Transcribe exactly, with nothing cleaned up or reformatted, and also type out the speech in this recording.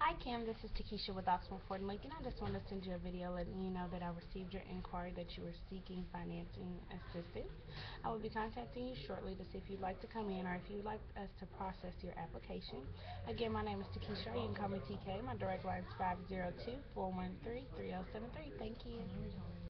Hi Kim, this is Takishia with Oxmoor Ford Lincoln. I just want to send you a video letting you know that I received your inquiry that you were seeking financing assistance. I will be contacting you shortly to see if you'd like to come in or if you'd like us to process your application. Again, my name is Takishia. You can call me T K. My direct line is five zero two, four one three, three zero seven three. Thank you.